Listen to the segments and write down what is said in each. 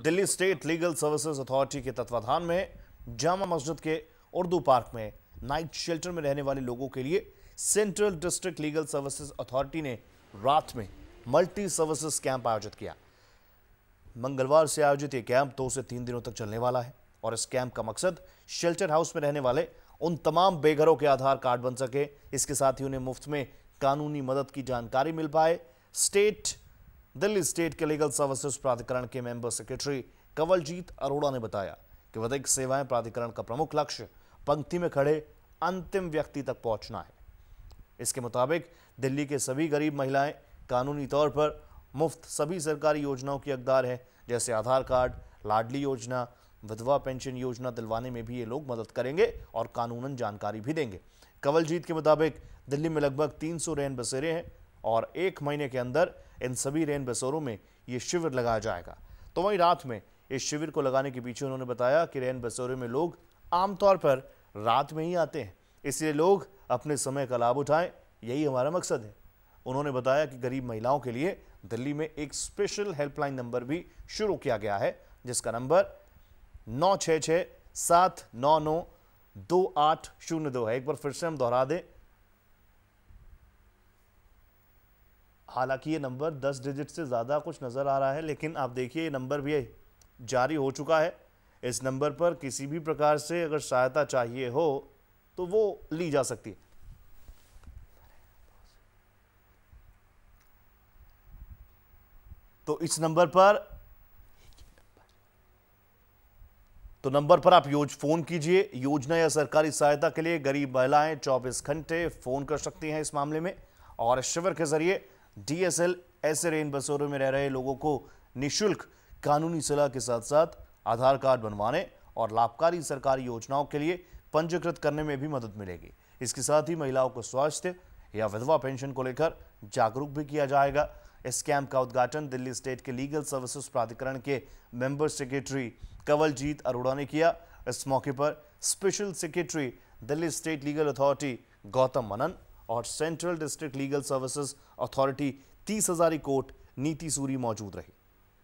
Delhi state legal services authority के तत्वाधान में जामा मस्जिद के उर्दू पार्क में नाइट शेल्टर में रहने वाले लोगों के लिए central district legal services authority ने रात में मल्टी सर्विसेज कैंप आयोजित किया। मंगलवार से आयोजित यह कैंप 2 से 3 दिनों तक चलने वाला है और इस कैंप का मकसद शेल्टर हाउस में रहने वाले उन तमाम बेघरों के आधार कार्ड बन सके, इसके साथ ही उन्हें मुफ्त में कानूनी मदद की जानकारी मिल पाए। दिल्ली स्टेट के लीगल सर्विसेज प्राधिकरण के मेंबर सेक्रेटरी कंवलजीत अरोड़ा ने बताया कि विधिक सेवाएं प्राधिकरण का प्रमुख लक्ष्य पंक्ति में खड़े अंतिम व्यक्ति तक पहुंचना है। इसके मुताबिक दिल्ली के सभी गरीब महिलाएं कानूनी तौर पर मुफ्त सभी सरकारी योजनाओं की हकदार हैं, जैसे आधार कार्ड, लाडली योजना, विधवा पेंशन योजना दिलवाने में भी ये लोग मदद करेंगे और कानूनन जानकारी भी देंगे। कंवलजीत के मुताबिक दिल्ली में लगभग 300 रैन बसेरे हैं और 1 महीने के अंदर इन सभी रैन बसेरों में ये शिविर लगाया जाएगा। तो वहीं रात में इस शिविर को लगाने के पीछे उन्होंने बताया कि रैन बसेरों में लोग आमतौर पर रात में ही आते हैं, इसलिए लोग अपने समय का लाभ उठाएं, यही हमारा मकसद है। उन्होंने बताया कि गरीब महिलाओं के लिए दिल्ली में एक स्पेशल हेल्पलाइन नंबर भी शुरू किया गया है, जिसका नंबर 9667992802 है। एक बार फिर से हम दोहरा दें, हालांकि ये नंबर 10 डिजिट से ज़्यादा कुछ नज़र आ रहा है, लेकिन आप देखिए ये नंबर भी जारी हो चुका है। इस नंबर पर किसी भी प्रकार से अगर सहायता चाहिए हो तो वो ली जा सकती है। तो इस नंबर पर आप फोन कीजिए। योजना या सरकारी सहायता के लिए गरीब महिलाएं 24 घंटे फोन कर सकती हैं इस मामले में। और शिविर के जरिए DSL ऐसे रेन बसेरों में रह रहे लोगों को निःशुल्क कानूनी सलाह के साथ साथ आधार कार्ड बनवाने और लाभकारी सरकारी योजनाओं के लिए पंजीकृत करने में भी मदद मिलेगी। इसके साथ ही महिलाओं को स्वास्थ्य या विधवा पेंशन को लेकर जागरूक भी किया जाएगा। इस कैंप का उद्घाटन दिल्ली स्टेट के लीगल सर्विसेज प्राधिकरण के मेंबर सेक्रेटरी कंवलजीत अरोड़ा ने किया। इस मौके पर special secretary Delhi state legal authority Gautam Manan और central district legal services authority 30 Hazari court Niti Suri मौजूद रही।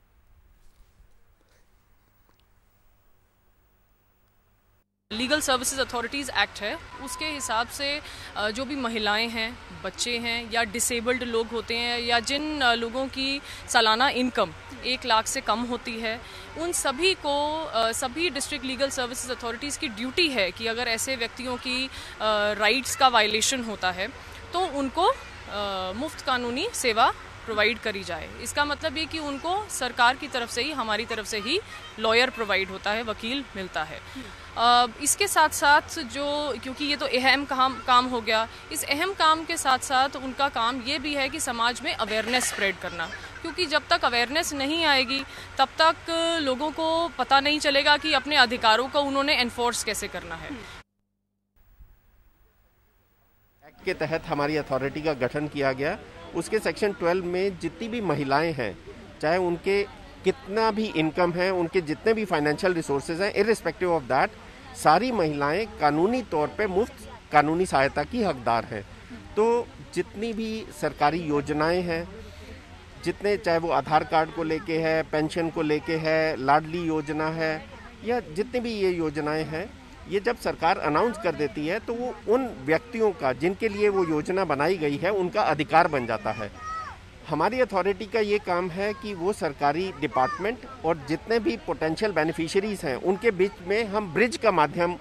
लीगल सर्विसेज अथॉरिटीज़ एक्ट है, उसके हिसाब से जो भी महिलाएं हैं, बच्चे हैं या डिसेबल्ड लोग होते हैं या जिन लोगों की सालाना इनकम 1 लाख से कम होती है, उन सभी को सभी डिस्ट्रिक्ट लीगल सर्विसेज अथॉरिटीज़ की ड्यूटी है कि अगर ऐसे व्यक्तियों की राइट्स का वायलेशन होता है तो उनको मुफ्त कानूनी सेवा प्रोवाइड करी जाए। इसका मतलब ये कि उनको सरकार की तरफ से ही, हमारी तरफ से ही लॉयर प्रोवाइड होता है, वकील मिलता है। इसके साथ साथ क्योंकि ये तो अहम काम हो गया, इस अहम काम के साथ साथ उनका काम ये भी है कि समाज में अवेयरनेस स्प्रेड करना, क्योंकि जब तक अवेयरनेस नहीं आएगी तब तक लोगों को पता नहीं चलेगा कि अपने अधिकारों को उन्होंने एनफोर्स कैसे करना है। एक्ट के तहत हमारी अथॉरिटी का गठन किया गया। उसके सेक्शन 12 में जितनी भी महिलाएं हैं, चाहे उनके कितना भी इनकम है, उनके जितने भी फाइनेंशियल रिसोर्सेज हैं, इररिस्पेक्टिव ऑफ दैट, सारी महिलाएं कानूनी तौर पे मुफ्त कानूनी सहायता की हकदार हैं। तो जितनी भी सरकारी योजनाएं हैं, जितने, चाहे वो आधार कार्ड को लेके है, पेंशन को लेके है, लाडली योजना है, या जितनी भी ये योजनाएं हैं, ये जब सरकार अनाउंस कर देती है तो वो उन व्यक्तियों का जिनके लिए वो योजना बनाई गई है उनका अधिकार बन जाता है। हमारी अथॉरिटी का ये काम है कि वो सरकारी डिपार्टमेंट और जितने भी पोटेंशियल बेनिफिशियरीज हैं उनके बीच में हम ब्रिज का माध्यम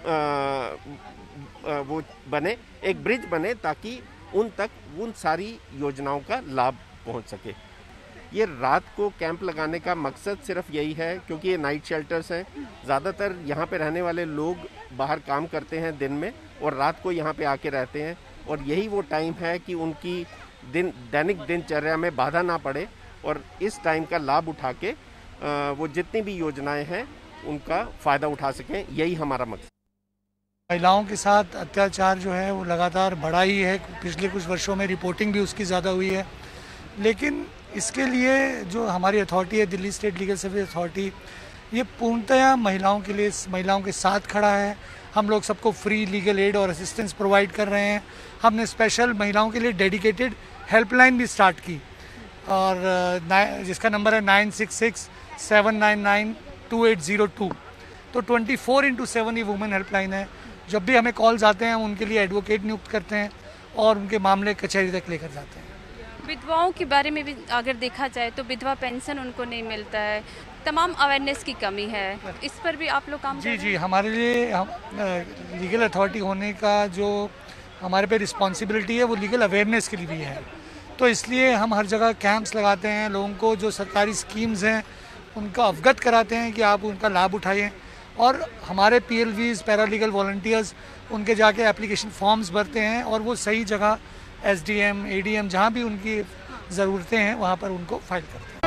वो बने, एक ब्रिज बने, ताकि उन तक उन सारी योजनाओं का लाभ पहुंच सके। ये रात को कैंप लगाने का मकसद सिर्फ यही है, क्योंकि ये नाइट शेल्टर्स हैं। ज़्यादातर यहाँ पे रहने वाले लोग बाहर काम करते हैं दिन में और रात को यहाँ पे आके रहते हैं, और यही वो टाइम है कि उनकी दैनिक दिनचर्या में बाधा ना पड़े और इस टाइम का लाभ उठा के वो जितनी भी योजनाएं हैं उनका फ़ायदा उठा सकें, यही हमारा मकसद। महिलाओं के साथ अत्याचार जो है वो लगातार बढ़ा ही है। पिछले कुछ वर्षों में रिपोर्टिंग भी उसकी ज़्यादा हुई है, लेकिन इसके लिए जो हमारी अथॉरिटी है, Delhi state legal service authority, ये पूर्णतः महिलाओं के लिए, महिलाओं के साथ खड़ा है। हम लोग सबको फ्री लीगल एड और असिस्टेंस प्रोवाइड कर रहे हैं। हमने स्पेशल महिलाओं के लिए डेडिकेटेड हेल्पलाइन भी स्टार्ट की और जिसका नंबर है 966-799 2802। तो 24/7 ये वुमेन हेल्पलाइन है। जब भी हमें कॉल्स आते हैं हम उनके लिए एडवोकेट नियुक्त करते हैं और उनके मामले कचहरी तक लेकर जाते हैं। विधवाओं के बारे में भी अगर देखा जाए तो विधवा पेंशन उनको नहीं मिलता है, तमाम अवेयरनेस की कमी है, इस पर भी आप लोग काम कर रहे हैं? जी, हमारे लिए लीगल अथॉरिटी होने का जो हमारे पे रिस्पॉन्सिबिलिटी है वो लीगल अवेयरनेस के लिए भी है। तो इसलिए हम हर जगह कैंप्स लगाते हैं, लोगों को जो सरकारी स्कीम्स हैं उनका अवगत कराते हैं कि आप उनका लाभ उठाइए। और हमारे PLVs पैरालीगल वॉलंटियर्स उनके जाके एप्लीकेशन फॉर्म्स भरते हैं और वो सही जगह SDM ADM जहाँ भी उनकी ज़रूरतें हैं वहाँ पर उनको फाइल करते हैं।